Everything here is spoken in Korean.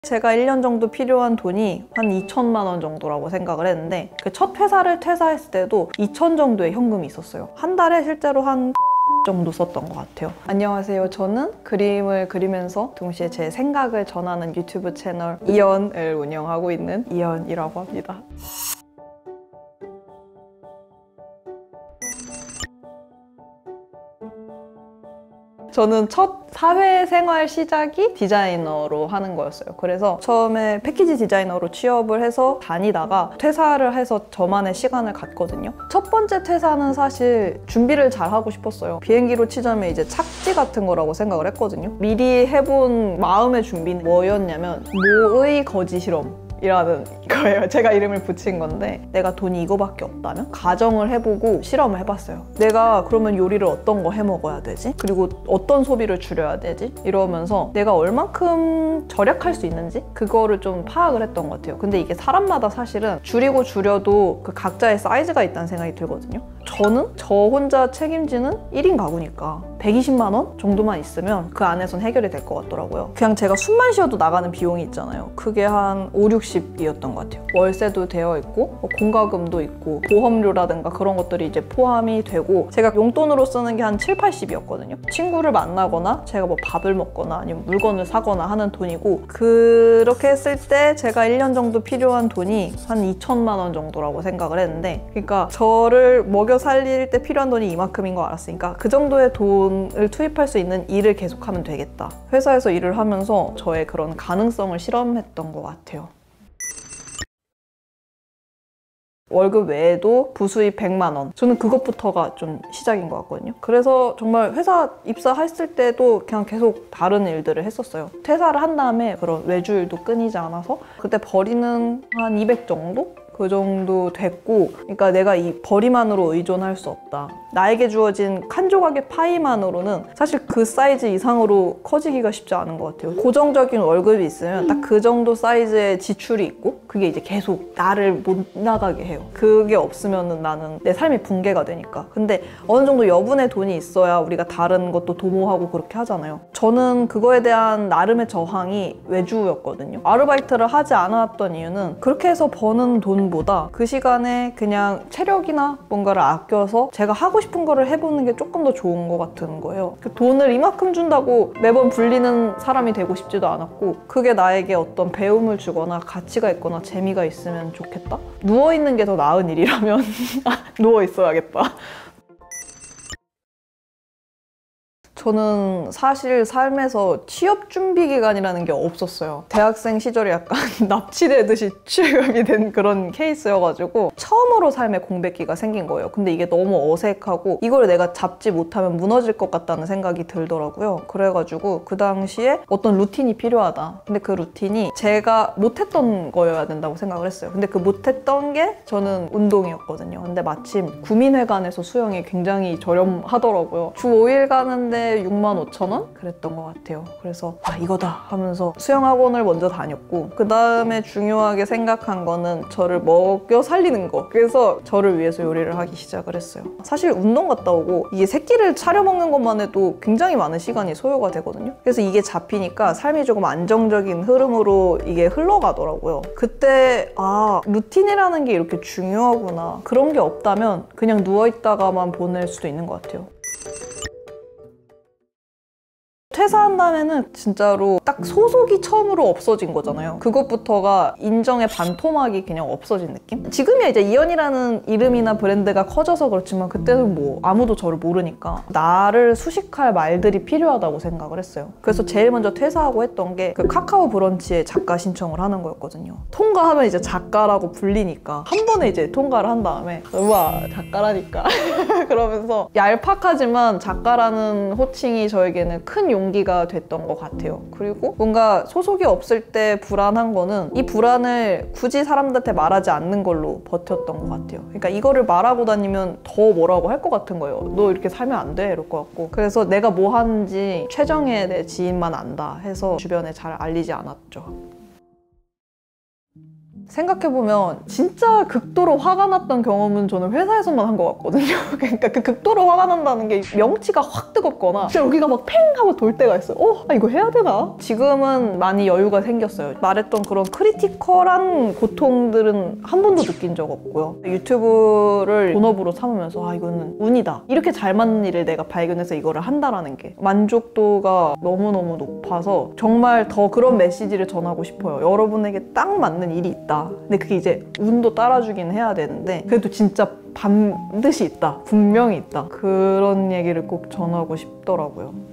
제가 1년 정도 필요한 돈이 한 2천만 원 정도라고 생각을 했는데 그 첫 회사를 퇴사했을 때도 2천 정도의 현금이 있었어요. 한 달에 실제로 한 정도 썼던 것 같아요. 안녕하세요. 저는 그림을 그리면서 동시에 제 생각을 전하는 유튜브 채널 이연을 운영하고 있는 이연이라고 합니다. 저는 첫 사회생활 시작이 디자이너로 하는 거였어요. 그래서 처음에 패키지 디자이너로 취업을 해서 다니다가 퇴사를 해서 저만의 시간을 갖거든요. 첫 번째 퇴사는 사실 준비를 잘 하고 싶었어요. 비행기로 치자면 이제 착지 같은 거라고 생각을 했거든요. 미리 해본 마음의 준비는 뭐였냐면 모의 거지 실험 이라는 거예요. 제가 이름을 붙인 건데 내가 돈이 이거밖에 없다면 가정을 해보고 실험을 해봤어요. 내가 그러면 요리를 어떤 거 해먹어야 되지? 그리고 어떤 소비를 줄여야 되지? 이러면서 내가 얼만큼 절약할 수 있는지 그거를 좀 파악을 했던 것 같아요. 근데 이게 사람마다 사실은 줄이고 줄여도 그 각자의 사이즈가 있다는 생각이 들거든요. 저는 저 혼자 책임지는 1인 가구니까 120만 원 정도만 있으면 그 안에선 해결이 될 것 같더라고요. 그냥 제가 숨만 쉬어도 나가는 비용이 있잖아요. 그게 한 5, 60이었던 것 같아요. 월세도 되어 있고 공과금도 있고 보험료라든가 그런 것들이 이제 포함이 되고 제가 용돈으로 쓰는 게 한 7, 80이었거든요. 친구를 만나거나 제가 뭐 밥을 먹거나 아니면 물건을 사거나 하는 돈이고 그렇게 했을 때 제가 1년 정도 필요한 돈이 한 2천만 원 정도라고 생각을 했는데 그러니까 저를 먹여 살릴 때 필요한 돈이 이만큼인 거 알았으니까 그 정도의 돈을 투입할 수 있는 일을 계속하면 되겠다. 회사에서 일을 하면서 저의 그런 가능성을 실험했던 것 같아요. 월급 외에도 부수입 100만 원. 저는 그것부터가 좀 시작인 것 같거든요. 그래서 정말 회사 입사했을 때도 그냥 계속 다른 일들을 했었어요. 퇴사를 한 다음에 그런 외주일도 끊이지 않아서 그때 벌이는 한 200 정도? 그 정도 됐고 그러니까 내가 이 벌이만으로 의존할 수 없다. 나에게 주어진 한 조각의 파이만으로는 사실 그 사이즈 이상으로 커지기가 쉽지 않은 것 같아요. 고정적인 월급이 있으면 딱 그 정도 사이즈의 지출이 있고 그게 이제 계속 나를 못 나가게 해요. 그게 없으면 나는 내 삶이 붕괴가 되니까. 근데 어느 정도 여분의 돈이 있어야 우리가 다른 것도 도모하고 그렇게 하잖아요. 저는 그거에 대한 나름의 저항이 외주였거든요. 아르바이트를 하지 않았던 이유는 그렇게 해서 버는 돈보다 그 시간에 그냥 체력이나 뭔가를 아껴서 제가 하고 싶은 거를 해보는 게 조금 더 좋은 것 같은 거예요. 그 돈을 이만큼 준다고 매번 불리는 사람이 되고 싶지도 않았고 그게 나에게 어떤 배움을 주거나 가치가 있거나 재미가 있으면 좋겠다? 누워있는 게 더 나은 일이라면 누워있어야겠다. 저는 사실 삶에서 취업 준비 기간이라는 게 없었어요. 대학생 시절에 약간 납치되듯이 취업이 된 그런 케이스여가지고 처음으로 삶에 공백기가 생긴 거예요. 근데 이게 너무 어색하고 이걸 내가 잡지 못하면 무너질 것 같다는 생각이 들더라고요. 그래가지고 그 당시에 어떤 루틴이 필요하다. 근데 그 루틴이 제가 못했던 거여야 된다고 생각을 했어요. 근데 그 못했던 게 저는 운동이었거든요. 근데 마침 구민회관에서 수영이 굉장히 저렴하더라고요. 주 5일 가는데 65,000원? 그랬던 것 같아요. 그래서 아 이거다 하면서 수영학원을 먼저 다녔고 그 다음에 중요하게 생각한 거는 저를 먹여 살리는 거. 그래서 저를 위해서 요리를 하기 시작을 했어요. 사실 운동 갔다 오고 이게 새끼를 차려 먹는 것만 해도 굉장히 많은 시간이 소요가 되거든요. 그래서 이게 잡히니까 삶이 조금 안정적인 흐름으로 이게 흘러가더라고요. 그때 아 루틴이라는 게 이렇게 중요하구나. 그런 게 없다면 그냥 누워있다가만 보낼 수도 있는 것 같아요. 퇴사한 다음에는 진짜로 딱 소속이 처음으로 없어진 거잖아요. 그것부터가 인정의 반토막이 그냥 없어진 느낌? 지금이야 이제 이연이라는 이름이나 브랜드가 커져서 그렇지만 그때는 뭐 아무도 저를 모르니까 나를 수식할 말들이 필요하다고 생각을 했어요. 그래서 제일 먼저 퇴사하고 했던 게 그 카카오 브런치에 작가 신청을 하는 거였거든요. 통과하면 이제 작가라고 불리니까 한 번에 이제 통과를 한 다음에 우와 작가라니까 그러면서 얄팍하지만 작가라는 호칭이 저에게는 큰 용기가 됐던 것 같아요. 그리고 뭔가 소속이 없을 때 불안한 거는 이 불안을 굳이 사람들한테 말하지 않는 걸로 버텼던 것 같아요. 그러니까 이거를 말하고 다니면 더 뭐라고 할 것 같은 거예요. 너 이렇게 살면 안 돼 이럴 것 같고. 그래서 내가 뭐 하는지 최정의 내 지인만 안다 해서 주변에 잘 알리지 않았죠. 생각해보면 진짜 극도로 화가 났던 경험은 저는 회사에서만 한 것 같거든요. 그러니까 그 극도로 화가 난다는 게 명치가 확 뜨겁거나 진짜 여기가 막 팽 하고 돌 때가 있어요. 이거 해야 되나? 지금은 많이 여유가 생겼어요. 말했던 그런 크리티컬한 고통들은 한 번도 느낀 적 없고요. 유튜브를 본업으로 삼으면서 이거는 운이다. 이렇게 잘 맞는 일을 내가 발견해서 이거를 한다라는 게 만족도가 너무너무 높아서 정말 더 그런 메시지를 전하고 싶어요. 여러분에게 딱 맞는 일이 있다. 근데 그게 이제 운도 따라주긴 해야 되는데 그래도 진짜 반드시 있다. 분명히 있다. 그런 얘기를 꼭 전하고 싶더라고요.